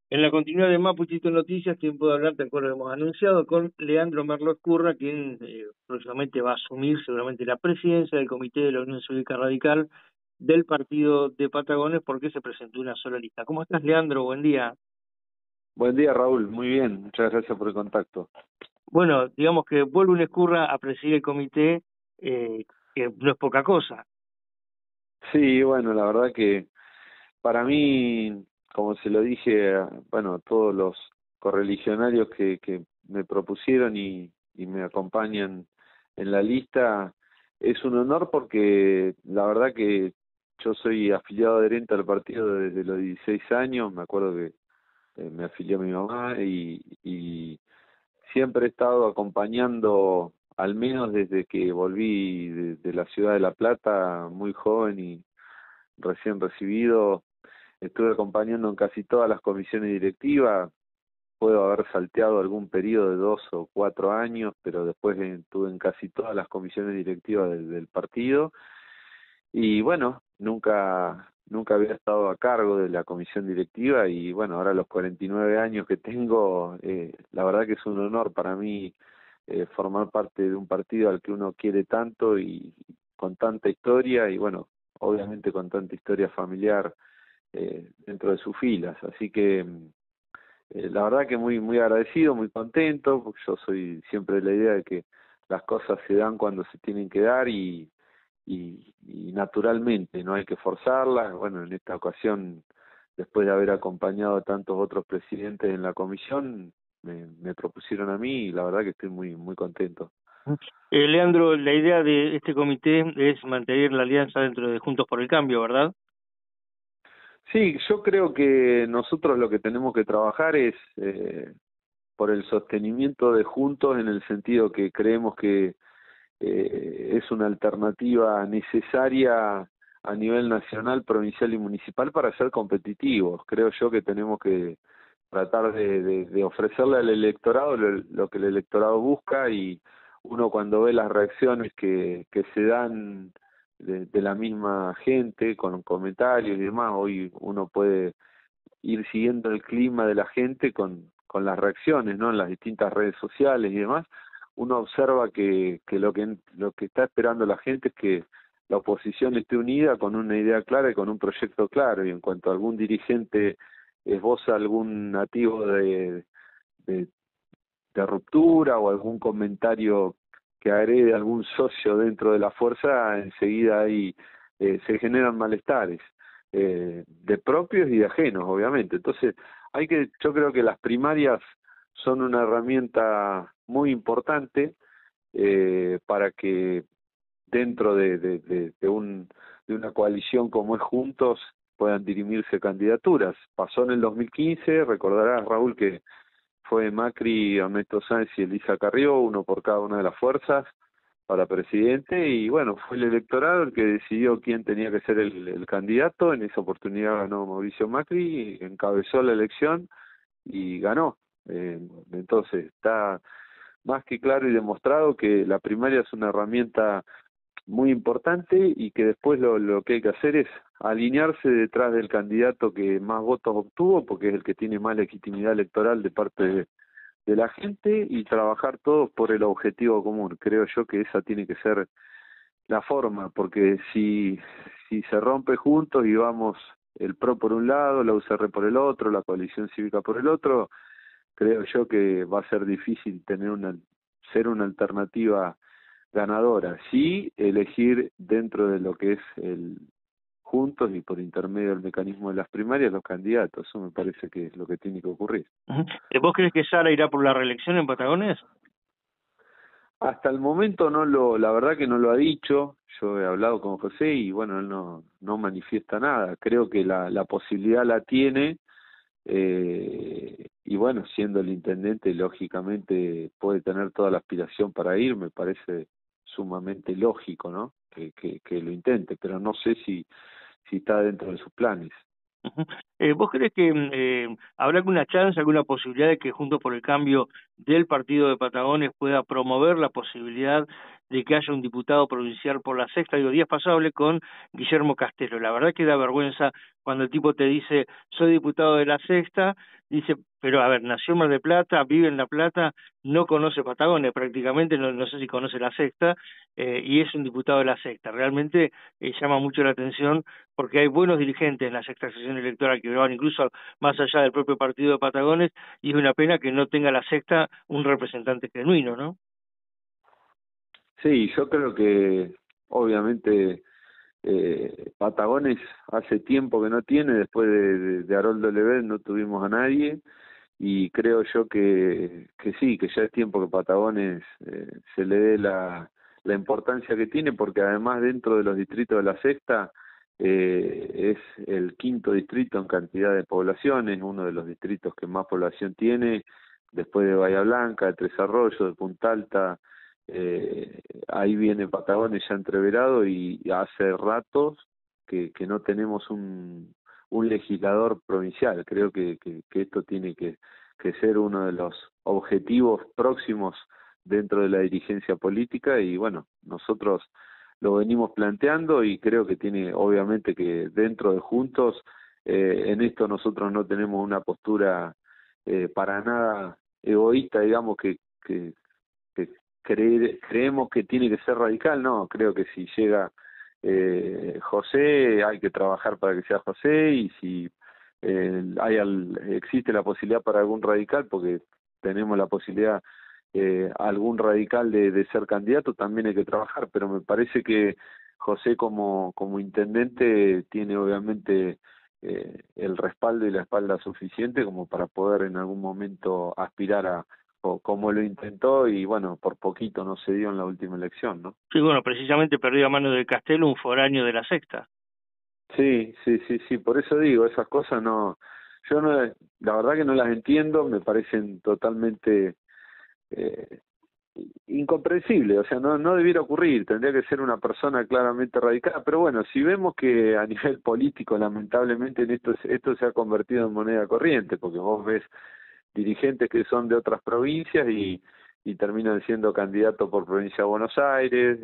En la continuidad de Mapuchito Noticias, tiempo de hablar, te acuerdo que hemos anunciado, con Leandro Merlos Curra, quien próximamente va a asumir seguramente la presidencia del Comité de la Unión Cívica Radical del partido de Patagones, porque se presentó una sola lista. ¿Cómo estás, Leandro? Buen día. Buen día, Raúl. Muy bien. Muchas gracias por el contacto. Bueno, digamos que vuelve un Escurra a presidir el comité, eh, que no es poca cosa. Sí, bueno, la verdad que para mí, como se lo dije, bueno, a todos los correligionarios que me propusieron y me acompañan en la lista, es un honor porque la verdad que yo soy afiliado adherente al partido desde los 16 años. Me acuerdo que me afilió mi mamá y siempre he estado acompañando, al menos desde que volví de la ciudad de La Plata, muy joven y recién recibido, estuve acompañando en casi todas las comisiones directivas. Puedo haber salteado algún periodo de 2 o 4 años, pero después estuve en casi todas las comisiones directivas del partido. Y bueno, nunca había estado a cargo de la comisión directiva y bueno, ahora a los 49 años que tengo, la verdad que es un honor para mí formar parte de un partido al que uno quiere tanto y con tanta historia y bueno, obviamente con tanta historia familiar dentro de sus filas. Así que la verdad que muy agradecido, muy contento, porque yo soy siempre de la idea de que las cosas se dan cuando se tienen que dar y naturalmente, no hay que forzarlas. Bueno, en esta ocasión, después de haber acompañado a tantos otros presidentes en la comisión, me propusieron a mí y la verdad que estoy muy contento. Leandro, la idea de este comité es mantener la alianza dentro de Juntos por el Cambio, ¿verdad? Sí, yo creo que nosotros lo que tenemos que trabajar es por el sostenimiento de Juntos, en el sentido que creemos que es una alternativa necesaria a nivel nacional, provincial y municipal para ser competitivos. Creo yo que tenemos que tratar de ofrecerle al electorado lo que el electorado busca, y uno cuando ve las reacciones que se dan de la misma gente con comentarios y demás, hoy uno puede ir siguiendo el clima de la gente con las reacciones, ¿no? En las distintas redes sociales y demás, uno observa que lo que está esperando la gente es que la oposición esté unida con una idea clara y con un proyecto claro, y en cuanto algún dirigente esboza algún nativo de, de ruptura o algún comentario que agrede a algún socio dentro de la fuerza, enseguida ahí se generan malestares, de propios y de ajenos, obviamente. Entonces, yo creo que las primarias son una herramienta muy importante para que dentro de una coalición como es Juntos puedan dirimirse candidaturas. Pasó en el 2015, recordarás, Raúl, que fue Macri, Ernesto Sáenz y Elisa Carrió, uno por cada una de las fuerzas, para presidente, y bueno, fue el electorado el que decidió quién tenía que ser el candidato. En esa oportunidad ganó Mauricio Macri, encabezó la elección y ganó. Entonces está más que claro y demostrado que la primaria es una herramienta muy importante, y que después lo que hay que hacer es alinearse detrás del candidato que más votos obtuvo, porque es el que tiene más legitimidad electoral de parte de la gente, y trabajar todos por el objetivo común. Creo yo que esa tiene que ser la forma, porque si se rompe Juntos y vamos el PRO por un lado, la UCR por el otro, la coalición cívica por el otro, creo yo que va a ser difícil ser una alternativa ganadora. Sí, elegir dentro de lo que es el Juntos y por intermedio del mecanismo de las primarias los candidatos. Eso me parece que es lo que tiene que ocurrir. Ujú. ¿Vos crees que Sara irá por la reelección en Patagones? Hasta el momento la verdad que no lo ha dicho. Yo he hablado con José y bueno, él no manifiesta nada. Creo que la posibilidad la tiene, y bueno, siendo el intendente, lógicamente puede tener toda la aspiración para ir. Me parece sumamente lógico, ¿no? Que lo intente, pero no sé si está dentro de sus planes. Ujú. ¿Vos crees que habrá alguna chance, alguna posibilidad de que Juntos por el Cambio del partido de Patagones pueda promover la posibilidad de que haya un diputado provincial por la Sexta. Digo, días pasados hablé con Guillermo Castelo. La verdad que da vergüenza cuando el tipo te dice, soy diputado de la Sexta, dice, pero a ver, nació en Mar del Plata, vive en La Plata, no conoce Patagones prácticamente, no sé si conoce la Sexta, y es un diputado de la Sexta. Realmente llama mucho la atención porque hay buenos dirigentes en la Sexta Sesión Electoral que van incluso más allá del propio partido de Patagones, y es una pena que no tenga la Sexta un representante genuino, ¿no? Sí, yo creo que obviamente Patagones hace tiempo que no tiene, después de Haroldo Levet no tuvimos a nadie, y creo yo que sí, que ya es tiempo que Patagones se le dé la importancia que tiene, porque además dentro de los distritos de la Sexta es el quinto distrito en cantidad de población, es uno de los distritos que más población tiene, después de Bahía Blanca, de Tres Arroyos, de Punta Alta. Ahí viene Patagones ya entreverado, y hace ratos que no tenemos un legislador provincial. Creo que esto tiene que ser uno de los objetivos próximos dentro de la dirigencia política, y bueno, nosotros lo venimos planteando, y creo que tiene, obviamente, que dentro de Juntos, en esto nosotros no tenemos una postura para nada egoísta, digamos, que creemos que tiene que ser radical. No, creo que si llega José, hay que trabajar para que sea José, y si existe la posibilidad para algún radical, porque tenemos la posibilidad algún radical de ser candidato, también hay que trabajar, pero me parece que José como intendente tiene obviamente el respaldo y la espalda suficiente como para poder en algún momento aspirar como lo intentó, y bueno, por poquito no se dio en la última elección, ¿no? Sí, bueno, precisamente perdió a mano de Castelo, un foráneo de la Sexta. Sí, sí, sí, sí, por eso digo, esas cosas no, yo no, la verdad que no las entiendo, me parecen totalmente eh, incomprensibles, o sea, no debiera ocurrir, tendría que ser una persona claramente radicada, pero bueno, si vemos que a nivel político, lamentablemente, en esto se ha convertido en moneda corriente, porque vos ves dirigentes que son de otras provincias y terminan siendo candidatos por provincia de Buenos Aires,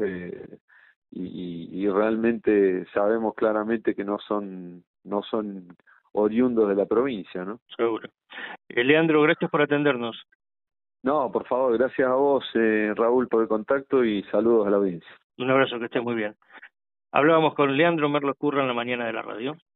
y realmente sabemos claramente que no son oriundos de la provincia, ¿no? Seguro. Leandro, gracias por atendernos. No, por favor, gracias a vos, Raúl, por el contacto, y saludos a la audiencia. Un abrazo, que estés muy bien. Hablábamos con Leandro Merlo Curra en la mañana de la radio.